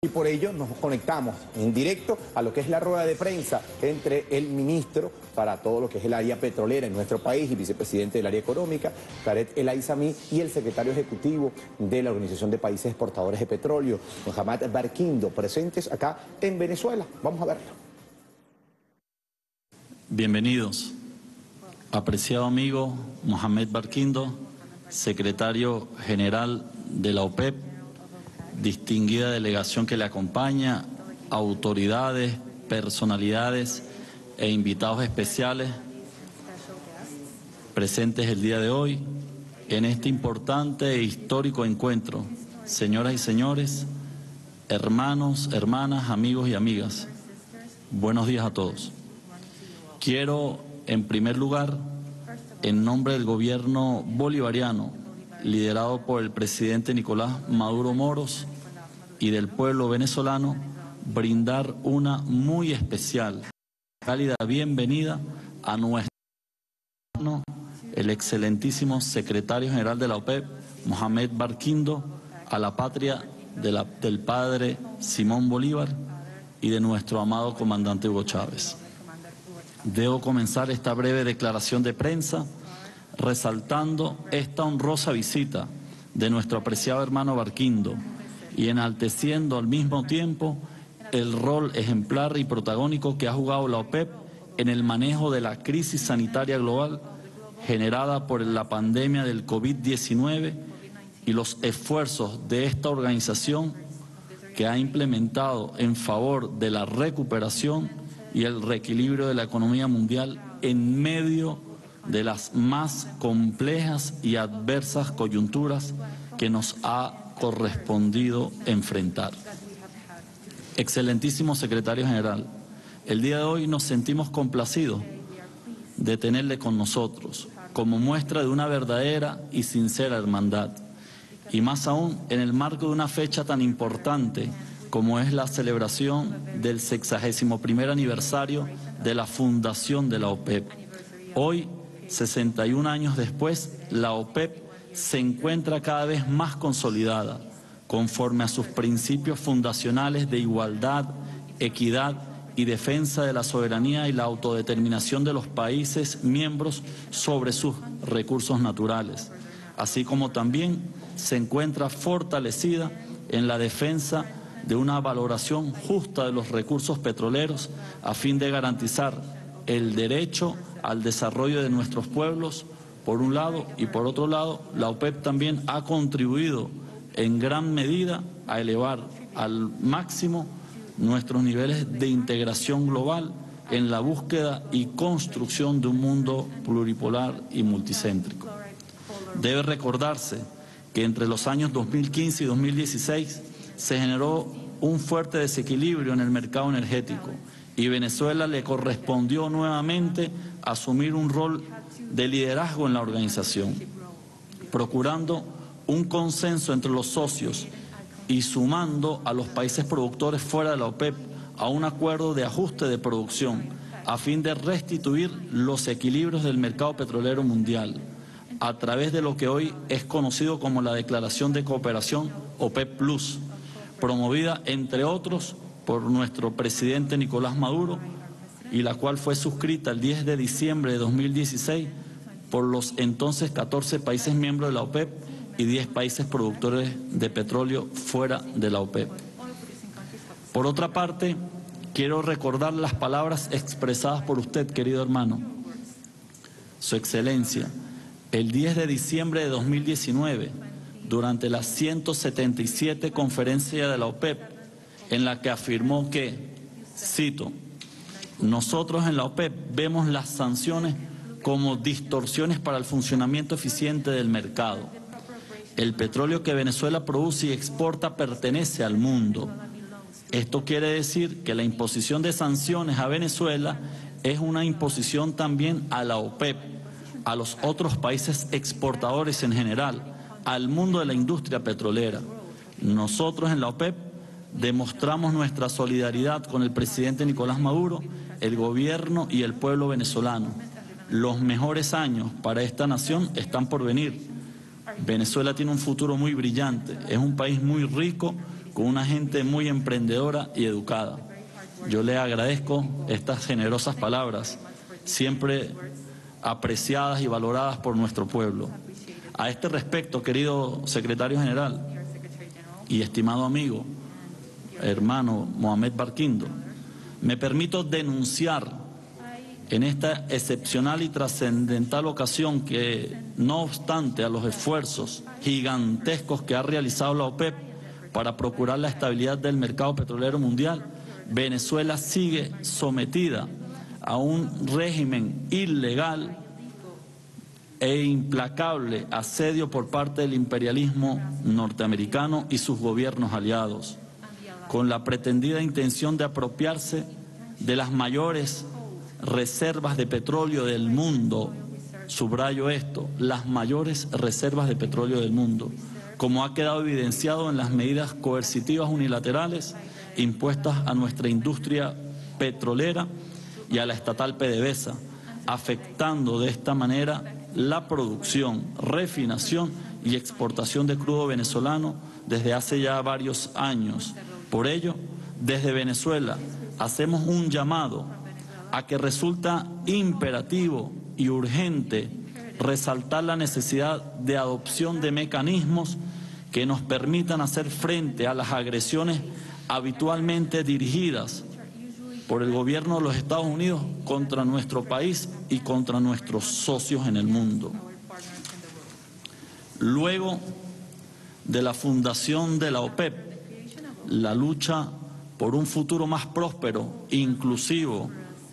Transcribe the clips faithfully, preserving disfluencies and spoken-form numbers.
Y por ello nos conectamos en directo a lo que es la rueda de prensa entre el ministro para todo lo que es el área petrolera en nuestro país y vicepresidente del área económica, Khaled El Aizami, y el secretario ejecutivo de la Organización de Países Exportadores de Petróleo, Mohamed Barkindo, presentes acá en Venezuela. Vamos a verlo. Bienvenidos. Apreciado amigo Mohamed Barkindo, secretario general de la OPEP, distinguida delegación que le acompaña, autoridades, personalidades e invitados especiales presentes el día de hoy en este importante e histórico encuentro. Señoras y señores, hermanos, hermanas, amigos y amigas, buenos días a todos. Quiero, en primer lugar, en nombre del gobierno bolivariano, liderado por el presidente Nicolás Maduro Moros, y del pueblo venezolano, brindar una muy especial, cálida bienvenida a nuestro hermano, el excelentísimo secretario general de la OPEP, Mohamed Barkindo, a la patria de la, del padre Simón Bolívar y de nuestro amado comandante Hugo Chávez. Debo comenzar esta breve declaración de prensa resaltando esta honrosa visita de nuestro apreciado hermano Barkindo y enalteciendo al mismo tiempo el rol ejemplar y protagónico que ha jugado la OPEP en el manejo de la crisis sanitaria global generada por la pandemia del COVID diecinueve y los esfuerzos de esta organización que ha implementado en favor de la recuperación y el reequilibrio de la economía mundial en medio de las más complejas y adversas coyunturas que nos ha correspondido enfrentar. Excelentísimo secretario general, el día de hoy nos sentimos complacidos de tenerle con nosotros como muestra de una verdadera y sincera hermandad, y más aún en el marco de una fecha tan importante como es la celebración del sexagésimo primer aniversario de la fundación de la OPEP. Hoy, sesenta y un años después, la OPEP se encuentra cada vez más consolidada, conforme a sus principios fundacionales de igualdad, equidad y defensa de la soberanía y la autodeterminación de los países miembros sobre sus recursos naturales, así como también se encuentra fortalecida en la defensa de una valoración justa de los recursos petroleros a fin de garantizar el derecho al desarrollo de nuestros pueblos, por un lado, y por otro lado, la OPEP también ha contribuido en gran medida a elevar al máximo nuestros niveles de integración global en la búsqueda y construcción de un mundo pluripolar y multicéntrico. Debe recordarse que entre los años dos mil quince y dos mil dieciséis se generó un fuerte desequilibrio en el mercado energético y Venezuela le correspondió nuevamente asumir un rol de liderazgo en la organización, procurando un consenso entre los socios y sumando a los países productores fuera de la OPEP a un acuerdo de ajuste de producción a fin de restituir los equilibrios del mercado petrolero mundial a través de lo que hoy es conocido como la Declaración de Cooperación OPEP Plus, promovida entre otros por nuestro presidente Nicolás Maduro y la cual fue suscrita el diez de diciembre de dos mil dieciséis por los entonces catorce países miembros de la OPEP y diez países productores de petróleo fuera de la OPEP. Por otra parte, quiero recordar las palabras expresadas por usted, querido hermano, Su Excelencia, el diez de diciembre de dos mil diecinueve, durante la ciento setenta y siete conferencia de la OPEP, en la que afirmó que, cito, nosotros en la OPEP vemos las sanciones como distorsiones para el funcionamiento eficiente del mercado. El petróleo que Venezuela produce y exporta pertenece al mundo. Esto quiere decir que la imposición de sanciones a Venezuela es una imposición también a la OPEP, a los otros países exportadores en general, al mundo de la industria petrolera. Nosotros en la OPEP demostramos nuestra solidaridad con el presidente Nicolás Maduro, el gobierno y el pueblo venezolano. Los mejores años para esta nación están por venir. Venezuela tiene un futuro muy brillante, es un país muy rico, con una gente muy emprendedora y educada. Yo le agradezco estas generosas palabras, siempre apreciadas y valoradas por nuestro pueblo. A este respecto, querido secretario general y estimado amigo, hermano Mohamed Barquindo, me permito denunciar en esta excepcional y trascendental ocasión que, no obstante a los esfuerzos gigantescos que ha realizado la OPEP para procurar la estabilidad del mercado petrolero mundial, Venezuela sigue sometida a un régimen ilegal e implacable asedio por parte del imperialismo norteamericano y sus gobiernos aliados, con la pretendida intención de apropiarse de las mayores reservas de petróleo del mundo. Subrayo esto, las mayores reservas de petróleo del mundo, como ha quedado evidenciado en las medidas coercitivas unilaterales impuestas a nuestra industria petrolera y a la estatal PDVSA, afectando de esta manera la producción, refinación y exportación de crudo venezolano desde hace ya varios años. Por ello, desde Venezuela hacemos un llamado a que resulta imperativo y urgente resaltar la necesidad de adopción de mecanismos que nos permitan hacer frente a las agresiones habitualmente dirigidas por el gobierno de los Estados Unidos contra nuestro país y contra nuestros socios en el mundo. Luego de la fundación de la OPEP, la lucha por un futuro más próspero, inclusivo,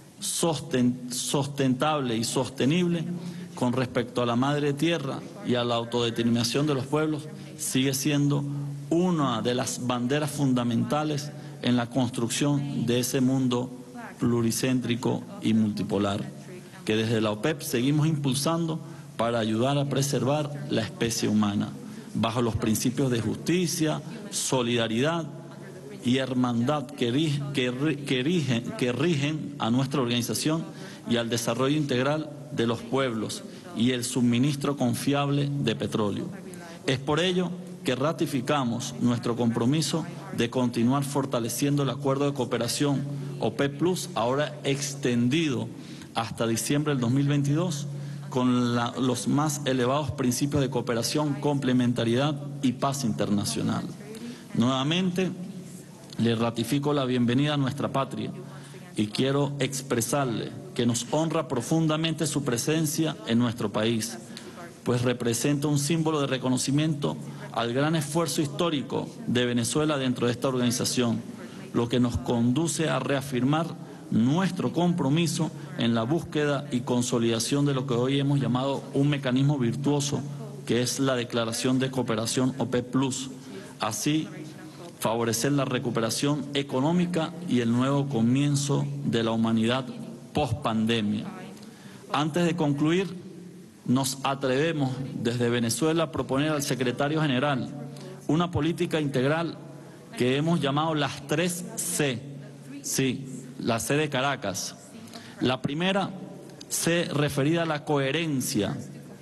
sustentable y sostenible con respecto a la madre tierra y a la autodeterminación de los pueblos sigue siendo una de las banderas fundamentales en la construcción de ese mundo pluricéntrico y multipolar, que desde la OPEP seguimos impulsando para ayudar a preservar la especie humana, bajo los principios de justicia, solidaridad y hermandad que, rig, que, que, rigen, que rigen a nuestra organización y al desarrollo integral de los pueblos y el suministro confiable de petróleo. Es por ello que ratificamos nuestro compromiso de continuar fortaleciendo el acuerdo de cooperación OPEP Plus, ahora extendido hasta diciembre del dos mil veintidós, con la, los más elevados principios de cooperación, complementariedad y paz internacional. Nuevamente, le ratifico la bienvenida a nuestra patria y quiero expresarle que nos honra profundamente su presencia en nuestro país, pues representa un símbolo de reconocimiento al gran esfuerzo histórico de Venezuela dentro de esta organización, lo que nos conduce a reafirmar nuestro compromiso en la búsqueda y consolidación de lo que hoy hemos llamado un mecanismo virtuoso, que es la Declaración de Cooperación OPEP Plus. Así, favorecer la recuperación económica y el nuevo comienzo de la humanidad post-pandemia. Antes de concluir, nos atrevemos desde Venezuela a proponer al secretario general una política integral que hemos llamado las tres C. Sí, la C de Caracas. La primera C referida a la coherencia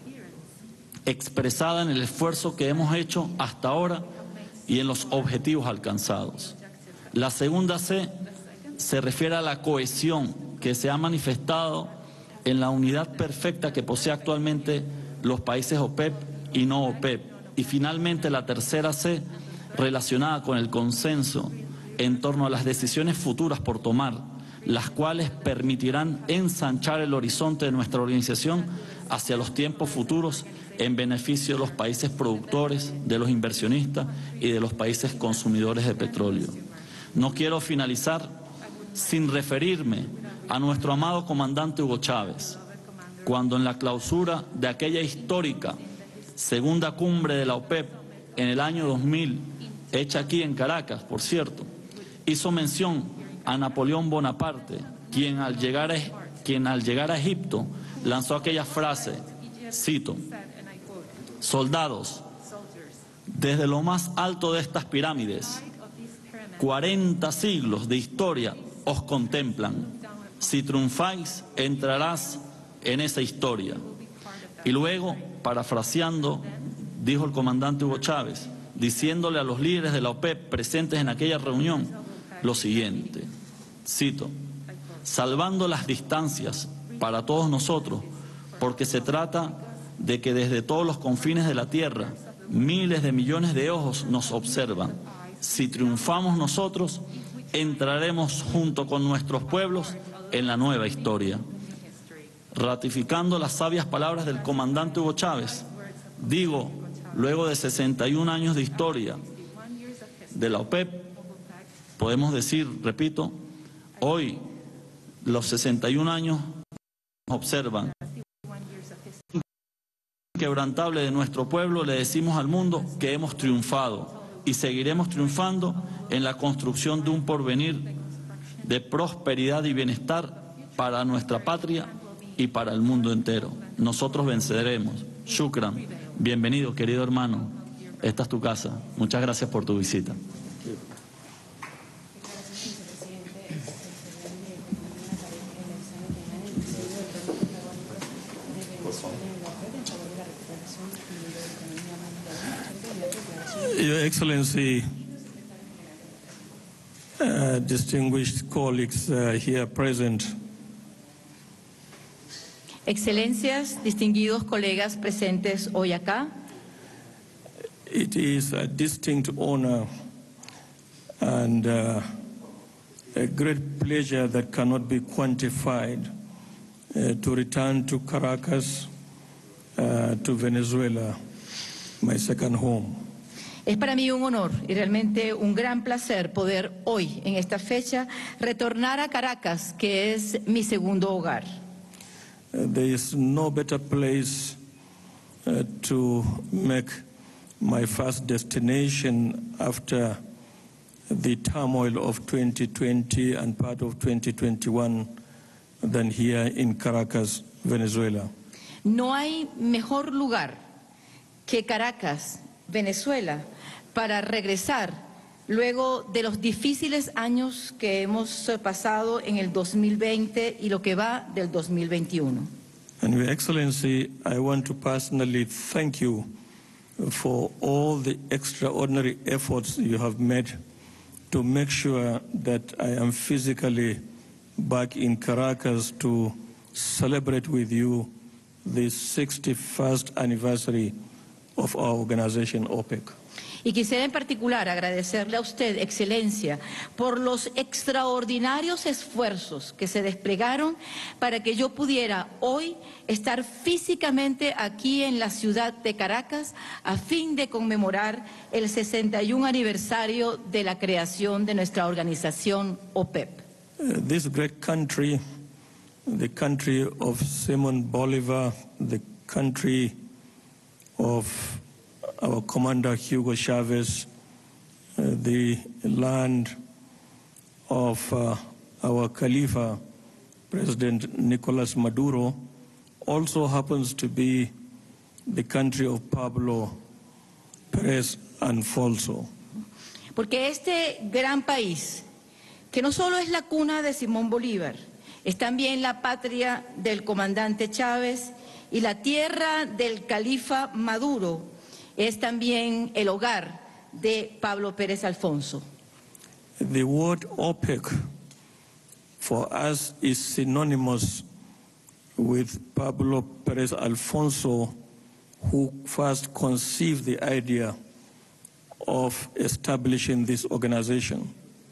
expresada en el esfuerzo que hemos hecho hasta ahora y en los objetivos alcanzados. La segunda C se refiere a la cohesión que se ha manifestado en la unidad perfecta que posee actualmente los países OPEP y no OPEP. Y finalmente la tercera C, relacionada con el consenso en torno a las decisiones futuras por tomar, las cuales permitirán ensanchar el horizonte de nuestra organización hacia los tiempos futuros en beneficio de los países productores, de los inversionistas y de los países consumidores de petróleo. No quiero finalizar sin referirme a nuestro amado comandante Hugo Chávez, cuando en la clausura de aquella histórica segunda cumbre de la OPEP en el año dos mil, hecha aquí en Caracas, por cierto, hizo mención a Napoleón Bonaparte, quien al llegar a, quien al llegar a Egipto lanzó aquella frase, cito: soldados, desde lo más alto de estas pirámides, cuarenta siglos de historia os contemplan. Si triunfáis, entrarás en esa historia. Y luego, parafraseando, dijo el comandante Hugo Chávez, diciéndole a los líderes de la OPEP presentes en aquella reunión lo siguiente, cito, salvando las distancias para todos nosotros, porque se trata de que desde todos los confines de la tierra miles de millones de ojos nos observan. Si triunfamos nosotros, entraremos junto con nuestros pueblos en la nueva historia. Ratificando las sabias palabras del comandante Hugo Chávez, digo, luego de sesenta y un años de historia de la OPEP, podemos decir, repito, hoy los sesenta y un años nos observan. Inquebrantable de nuestro pueblo, le decimos al mundo que hemos triunfado y seguiremos triunfando en la construcción de un porvenir de prosperidad y bienestar para nuestra patria y para el mundo entero. Nosotros venceremos. Shukran. Bienvenido, querido hermano. Esta es tu casa. Muchas gracias por tu visita. Your Excellency, uh, distinguished colleagues uh, here present, Excelencias, distinguidos colegas presentes hoy acá, it is a distinct honor and uh, a great pleasure that cannot be quantified uh, to return to Caracas, uh, to Venezuela, my second home. es para mí un honor y realmente un gran placer poder hoy, en esta fecha, retornar a Caracas, que es mi segundo hogar. Uh, there is no better place uh, to make my first destination after the turmoil of twenty twenty and part of twenty twenty-one than here in Caracas, Venezuela. No hay mejor lugar que Caracas, Venezuela, para regresar luego de los difíciles años que hemos pasado en el dos mil veinte y lo que va del dos mil veintiuno. And Your Excellency, I want to personally thank you for all the extraordinary efforts you have made to make sure that I am physically back in Caracas to celebrate with you the sixty-first anniversary of our organization, OPEC. Y quisiera en particular agradecerle a usted, Excelencia, por los extraordinarios esfuerzos que se desplegaron para que yo pudiera hoy estar físicamente aquí en la ciudad de Caracas a fin de conmemorar el sesenta y un aniversario de la creación de nuestra organización OPEP. Uh, this great country, the country of Simon Bolivar, the country of our commander Hugo Chavez, uh, the land of uh, our Khalifa, President Nicolas Maduro, also happens to be the country of Pablo Pérez Alfonso. Porque este gran país, que no solo es la cuna de Simón Bolívar, es también la patria del comandante Chávez y la tierra del califa Maduro, es también el hogar de Pablo Pérez Alfonso. The word OPEC for us is synonymous with Pablo Pérez Alfonso, who first conceived the idea of establishing this organization.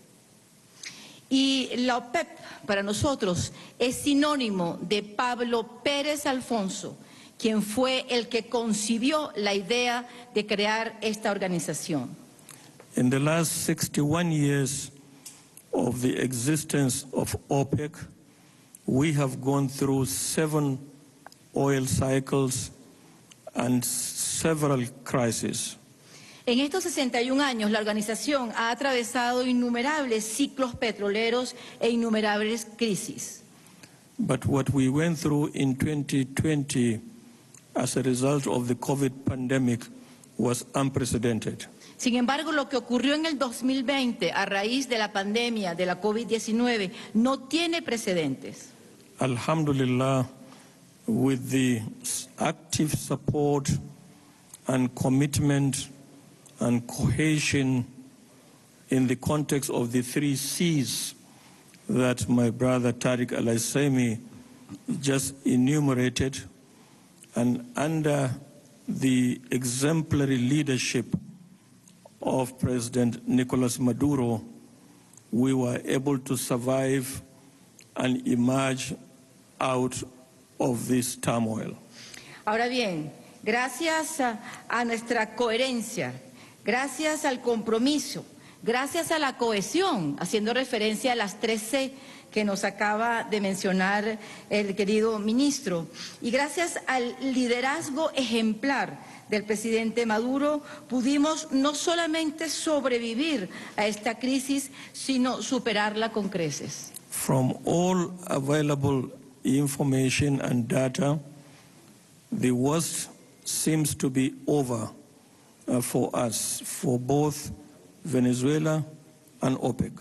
Y la OPEP para nosotros es sinónimo de Pablo Pérez Alfonso, quien fue el que concibió la idea de crear esta organización. In the last sixty-one years of the existence of OPEC, we have gone through seven oil cycles and several crises. En estos sesenta y un años, la organización ha atravesado innumerables ciclos petroleros e innumerables crisis. But what we went through in twenty twenty as a result of the COVID pandemic was unprecedented. Sin embargo, lo que ocurrió en el dos mil veinte a raíz de la pandemia de la COVID diecinueve no tiene precedentes. Alhamdulillah, with the active support and commitment and cohesion in the context of the three C's that my brother Tariq Al-Aissami just enumerated, and under the exemplary leadership of President Nicolas Maduro, we were able to survive and emerge out of this turmoil. Ahora bien, gracias a, a nuestra coherencia, gracias al compromiso, gracias a la cohesión, haciendo referencia a las tres C que nos acaba de mencionar el querido ministro, y gracias al liderazgo ejemplar del presidente Maduro, pudimos no solamente sobrevivir a esta crisis, sino superarla con creces. From all available information and data, the worst seems to be over uh, for us, for both Venezuela and OPEC.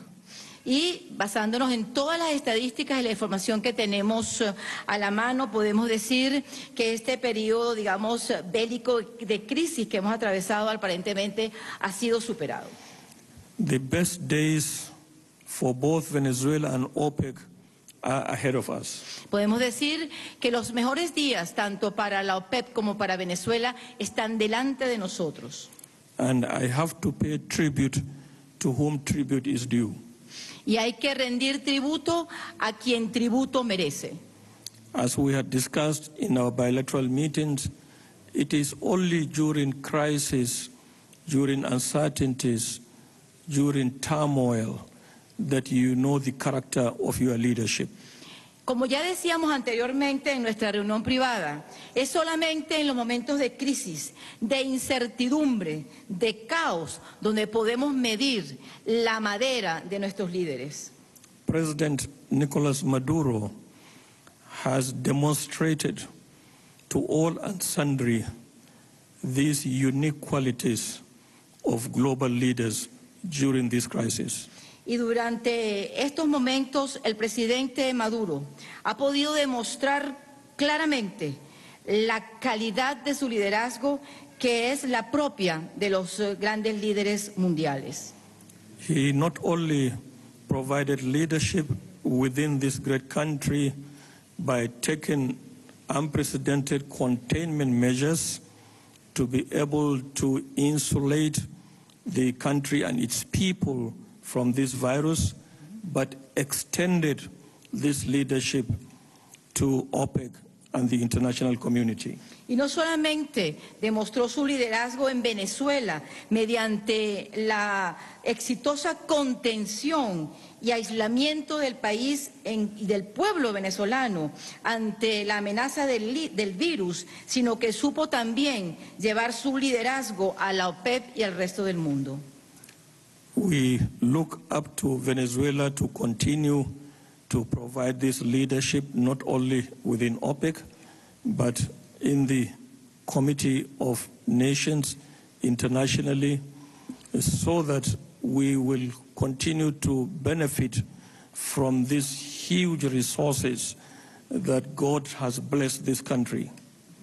Y basándonos en todas las estadísticas y la información que tenemos uh, a la mano, podemos decir que este periodo, digamos, bélico de crisis que hemos atravesado aparentemente ha sido superado. The best days for both Venezuela and OPEC are ahead of us. Podemos decir que los mejores días, tanto para la OPEP como para Venezuela, están delante de nosotros. And I have to pay tribute to whom tribute is due. Y hay que rendir tributo a quien tributo merece. As we had discussed in our bilateral meetings, it is only during crisis, during uncertainties, during turmoil, that you know the character of your leadership. Como ya decíamos anteriormente en nuestra reunión privada, es solamente en los momentos de crisis, de incertidumbre, de caos, donde podemos medir la madera de nuestros líderes. President Nicolas Maduro has demonstrated to all and sundry these unique qualities of global leaders during this crisis. Y durante estos momentos el presidente Maduro ha podido demostrar claramente la calidad de su liderazgo, que es la propia de los grandes líderes mundiales. He not only provided leadership within this great country by taking unprecedented containment measures to be able to insulate the country and its people from this virus, but extended this leadership to OPEC and the international community. Y no solamente demostró su liderazgo en Venezuela mediante la exitosa contención y aislamiento del país en, y del pueblo venezolano ante la amenaza del, del virus, sino que supo también llevar su liderazgo a la OPEP y al resto del mundo. We look up to Venezuela to continue to provide this leadership not only within OPEC, but in the Committee of Nations internationally, so that we will continue to benefit from these huge resources that God has blessed this country.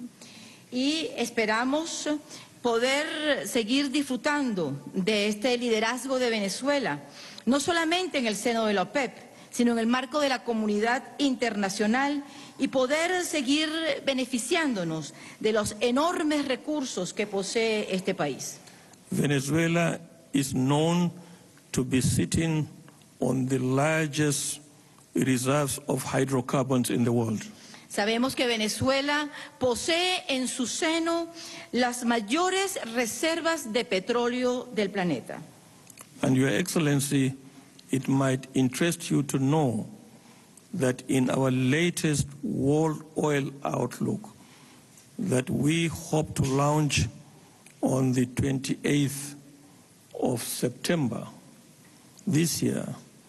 Y esperamos poder seguir disfrutando de este liderazgo de Venezuela, no solamente en el seno de la OPEP, sino en el marco de la comunidad internacional, y poder seguir beneficiándonos de los enormes recursos que posee este país. Venezuela is known to be sitting on the largest reserves of hydrocarbons in the world. Sabemos que Venezuela posee en su seno las mayores reservas de petróleo del planeta. And Your Excellency, it might interest you to know that in our latest World Oil Outlook that we hope to launch on the twenty-eighth of September this year,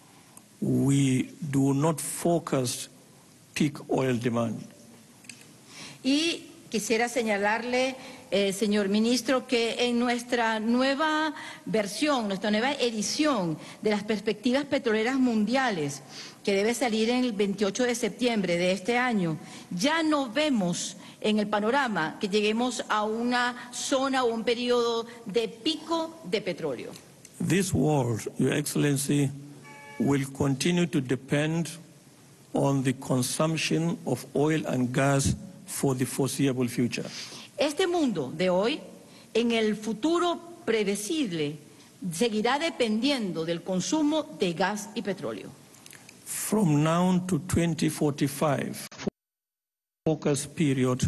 we do not focus peak oil demand. Y Quisiera señalarle, eh, señor ministro, que en nuestra nueva versión, nuestra nueva edición de las perspectivas petroleras mundiales, que debe salir en el veintiocho de septiembre de este año, ya no vemos en el panorama que lleguemos a una zona o un periodo de pico de petróleo. This world, Your Excellency, will continue to depend on the consumption of oil and gas for the foreseeable future. Este mundo de hoy, en el futuro previsible, seguirá dependiendo del consumo de gas y petróleo. From now to twenty forty-five, focus period,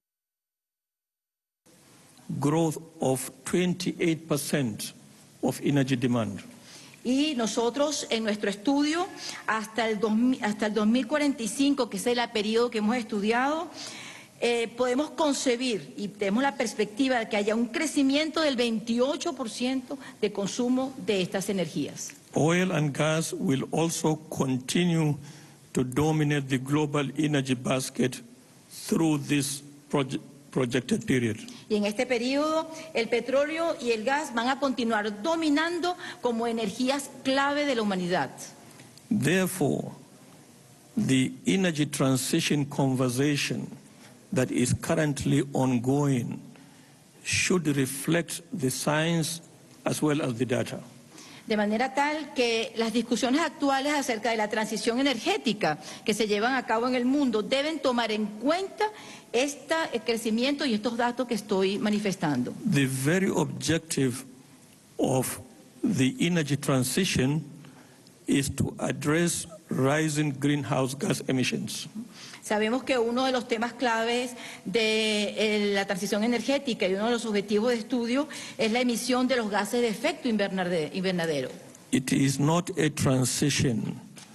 growth of twenty-eight percent of energy demand. Y nosotros en nuestro estudio hasta el, dos mil, hasta el dos mil cuarenta y cinco, que es el periodo que hemos estudiado, eh, podemos concebir y tenemos la perspectiva de que haya un crecimiento del veintiocho por ciento de consumo de estas energías. Oil and gas will also continue to dominate the global energy basket through this project. projected period. Y en este periodo, el petróleo y el gas van a continuar dominando como energías clave de la humanidad. Therefore, the energy transition conversation that is currently ongoing should reflect the science as well as the data. De manera tal que las discusiones actuales acerca de la transición energética que se llevan a cabo en el mundo deben tomar en cuenta este crecimiento y estos datos que estoy manifestando. The very objective of the energy transition is to address rising greenhouse gas emissions. Sabemos que uno de los temas claves de eh, la transición energética y uno de los objetivos de estudio es la emisión de los gases de efecto invernadero. It is not a transition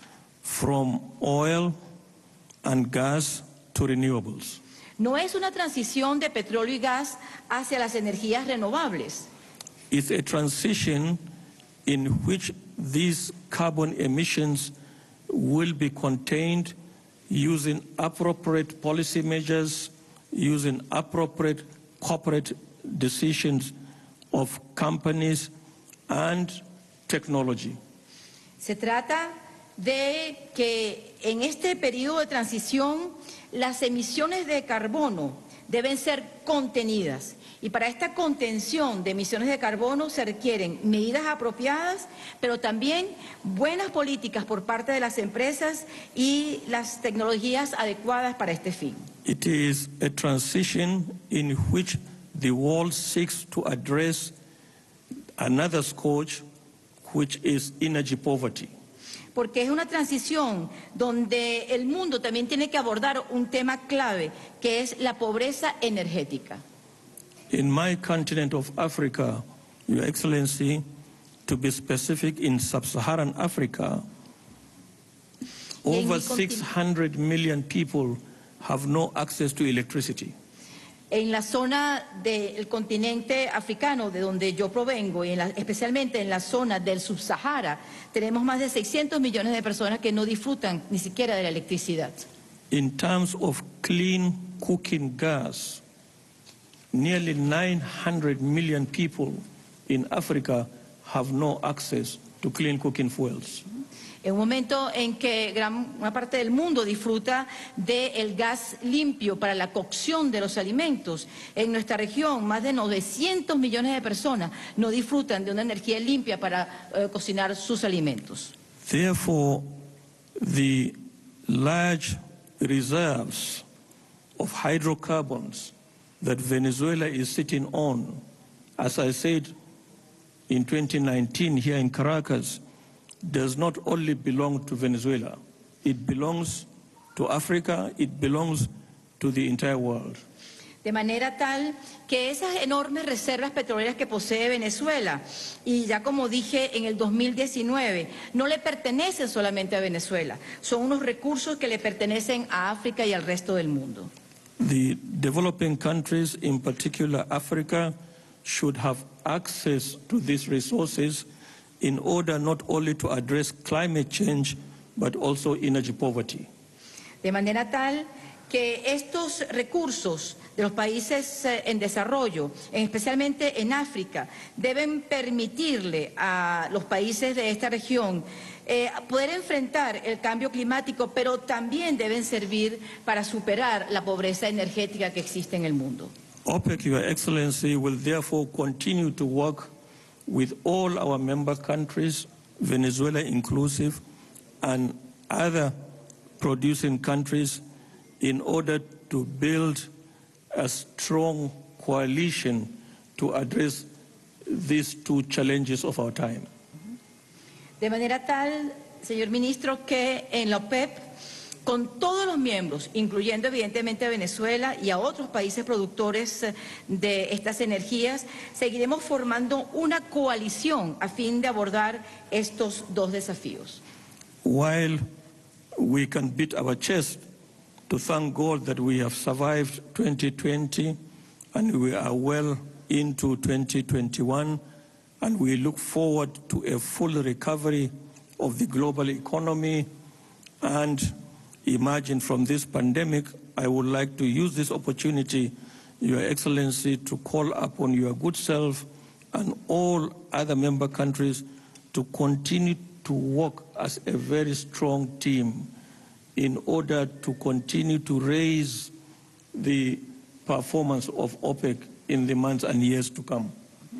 from oil and gas to renewables. No es una transición de petróleo y gas hacia las energías renovables. It's a transition in which these carbon emissions will be contained using appropriate policy measures, using appropriate corporate decisions of companies and technology. Se trata de que en este periodo de transición las emisiones de carbono deben ser contenidas. Y para esta contención de emisiones de carbono se requieren medidas apropiadas, pero también buenas políticas por parte de las empresas y las tecnologías adecuadas para este fin. It is a transition in which the world seeks to address another scourge, which is energy poverty. Porque es una transición donde el mundo también tiene que abordar un tema clave, que es la pobreza energética. In my continent of Africa, Your Excellency, to be specific, in sub-Saharan Africa, over six hundred million people have no access to electricity. En la zona del continente africano, de donde yo provengo, y en la, especialmente en la zona del subsahara, tenemos más de seiscientos millones de personas que no disfrutan ni siquiera de la electricidad. In terms of clean cooking gas, nearly nine hundred million people in Africa have no access to clean cooking fuels. En un momento en que gran, una parte del mundo disfruta del gas limpio para la cocción de los alimentos, en nuestra región más de novecientos millones de personas no disfrutan de una energía limpia para eh, cocinar sus alimentos. Therefore, the large reserves of hydrocarbons that Venezuela is sitting on, as I said in twenty nineteen here in Caracas, does not only belong to Venezuela. It belongs to Africa, it belongs to the entire world. De manera tal que esas enormes reservas petroleras que posee Venezuela, y ya como dije en el dos mil diecinueve, no le pertenecen solamente a Venezuela, son unos recursos que le pertenecen a África y al resto del mundo. The developing countries, in particular Africa, should have access to these resources in order not only to address climate change, but also energy poverty. De manera tal que estos recursos de los países eh, en desarrollo, especialmente en África, deben permitirle a los países de esta región eh, poder enfrentar el cambio climático, pero también deben servir para superar la pobreza energética que existe en el mundo. OPEC, Your Excellency, will therefore continue to work with all our member countries, Venezuela inclusive, and other producing countries in order to build a strong coalition to address these two challenges of our time. De manera tal, señor ministro, que en la OPEP, con todos los miembros, incluyendo evidentemente a Venezuela y a otros países productores de estas energías, seguiremos formando una coalición a fin de abordar estos dos desafíos. While we can beat our chest to thank God that we have survived twenty twenty and we are well into twenty twenty-one, and we look forward to a full recovery of the global economy and emerging from this pandemic, I would like to use this opportunity, Your Excellency, to call upon your good self and all other member countries to continue to work as a very strong team in order to continue to raise the performance of OPEC in the months and years to come.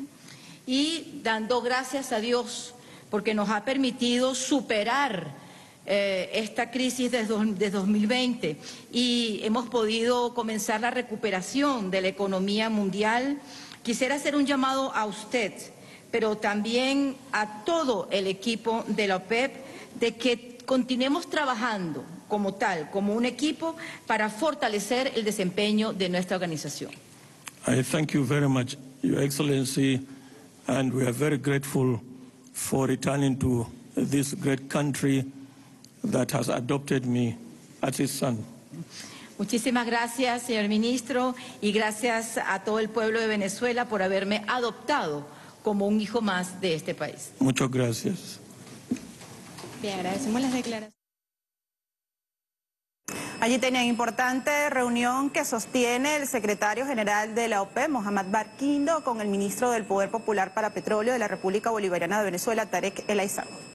Y dando gracias a Dios porque nos ha permitido superar eh, esta crisis de, de dos mil veinte y hemos podido comenzar la recuperación de la economía mundial, quisiera hacer un llamado a usted, pero también a todo el equipo de la OPEP, de que continuemos trabajando como tal, como un equipo, para fortalecer el desempeño de nuestra organización. I thank you very much, Your Excellency, and we are very grateful for returning to this great country that has adopted me as its son. Muchísimas gracias, señor ministro, y gracias a todo el pueblo de Venezuela por haberme adoptado como un hijo más de este país. Muchas gracias. Bien, agradecemos las declaraciones. Allí tenían importante reunión que sostiene el secretario general de la OPEP, Mohamed Barkindo, con el ministro del Poder Popular para Petróleo de la República Bolivariana de Venezuela, Tarek El Aissami.